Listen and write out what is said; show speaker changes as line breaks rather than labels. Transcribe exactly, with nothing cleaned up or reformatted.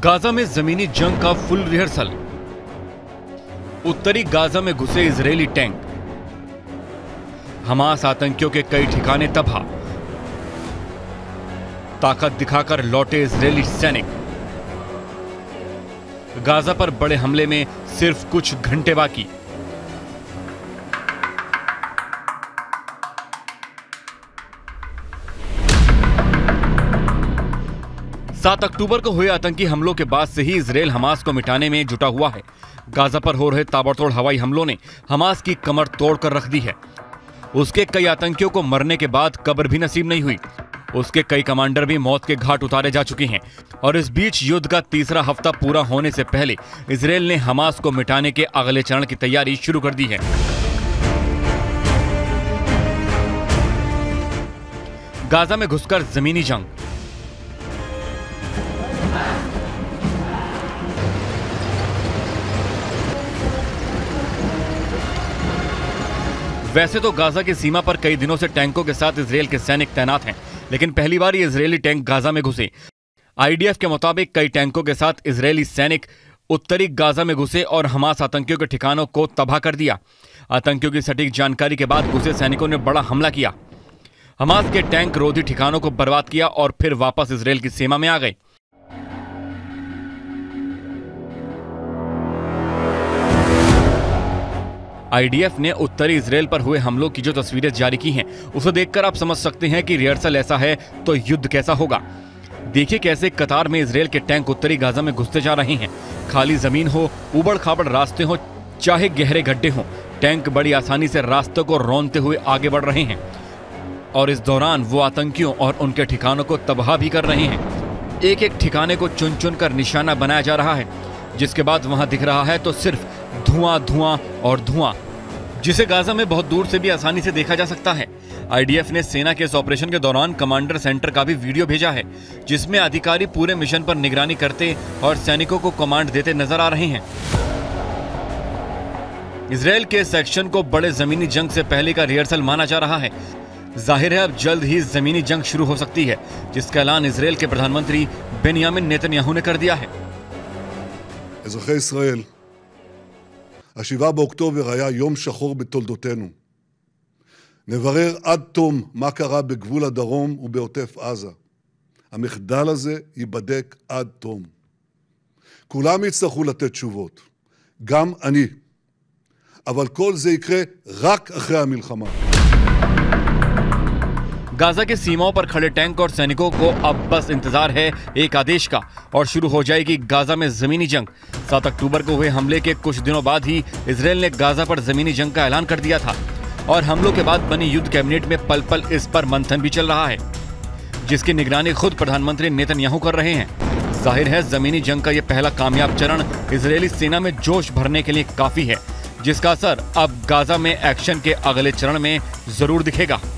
Gaza में जमीनी जंग का फुल रिहर्सल। उत्तरी गाजा में घुसे इजरायली टैंक। हमास आतंकियों के कई ठिकाने तबाह। ताकत दिखाकर लौटे इजरायली सैनिक। गाजा पर बड़े हमले में सिर्फ कुछ घंटे बाकी। सात अक्टूबर को हुए आतंकी हमलों के बाद से ही इजरायल हमास को मिटाने में जुटा हुआ है। गाजा पर हो रहे ताबड़तोड़ हवाई हमलों ने हमास की कमर तोड़कर रख दी है। उसके कई आतंकियों को मरने के बाद कब्र भी नसीब नहीं हुई। उसके कई कमांडर भी मौत के घाट उतारे जा चुके हैं। और इस बीच युद्ध का तीसरा हफ्ता पूरा होने से पहले इजरायल ने हमास को मिटाने के अगले चरण की तैयारी शुरू कर दी है। गाजा में घुसकर जमीनी जंग। वैसे तो गाजा की सीमा पर कई दिनों से टैंकों के साथ इजरायल के सैनिक तैनात हैं, लेकिन पहली बार ये इजरायली टैंक गाजा में घुसे। आईडीएफ के मुताबिक कई टैंकों के साथ इजरायली सैनिक उत्तरी गाजा में घुसे और हमास आतंकियों के ठिकानों को तबाह कर दिया। आतंकियों की सटीक जानकारी के बाद घुसे सैनिकों ने बड़ा हमला किया। हमास के टैंक रोधी ठिकानों को बर्बाद किया और फिर वापस इजरायल की सीमा में आ गए। आईडीएफ ने उत्तरी इजरायल पर हुए हमलों की जो तस्वीरें जारी की हैं, उसे देखकर आप समझ सकते हैं कि रिहर्सल ऐसा है तो युद्ध कैसा होगा। देखिए कैसे कतार में इजरायल के टैंक उत्तरी गाजा में घुसते जा रहे हैं। खाली जमीन हो, उबड़ खाबड़ रास्ते हो, चाहे गहरे गड्ढे हों, टैंक बड़ी आसानी से रास्तों को रौंदते हुए आगे बढ़ रहे हैं। और इस दौरान वो आतंकियों और उनके ठिकानों को तबाह भी कर रहे हैं। एक एक ठिकाने को चुन चुन कर निशाना बनाया जा रहा है, जिसके बाद वहां दिख रहा है तो सिर्फ धुआं धुआं और धुआं, जिसे गाजा में बहुत दूर से भी आसानी से देखा जा सकता है। आईडीएफ ने सेना के इस ऑपरेशन के दौरान कमांडर सेंटर का भी वीडियो भेजा है, जिसमें अधिकारी पूरे मिशन पर निगरानी करते और सैनिकों को कमांड देते नजर आ रहे हैं। इजरायल के सेक्शन को बड़े जमीनी जंग से पहले का रिहर्सल माना जा रहा है। जाहिर है अब जल्द ही जमीनी जंग शुरू हो सकती है, जिसका ऐलान इजरायल के प्रधानमंत्री बेंयामिन नेतन्याहू ने कर दिया है।
אזרחי ישראל, השבעה באוקטובר היה יום שחור בתולדותינו. נברר עד תום מה קרה בגבול הדרום ובעוטף עזה. המחדל הזה ייבדק עד תום. כולם יצטרכו לתת תשובות, גם אני. אבל כל זה יקרה רק אחרי המלחמה.
गाजा के सीमाओं पर खड़े टैंक और सैनिकों को अब बस इंतजार है एक आदेश का और शुरू हो जाएगी गाजा में जमीनी जंग। सात अक्टूबर को हुए हमले के कुछ दिनों बाद ही इजरायल ने गाजा पर जमीनी जंग का ऐलान कर दिया था और हमलों के बाद बनी युद्ध कैबिनेट में पल पल इस पर मंथन भी चल रहा है, जिसकी निगरानी खुद प्रधानमंत्री नेतन्याहू कर रहे हैं। जाहिर है जमीनी जंग का यह पहला कामयाब चरण इजरायली सेना में जोश भरने के लिए काफी है, जिसका असर अब गाजा में एक्शन के अगले चरण में जरूर दिखेगा।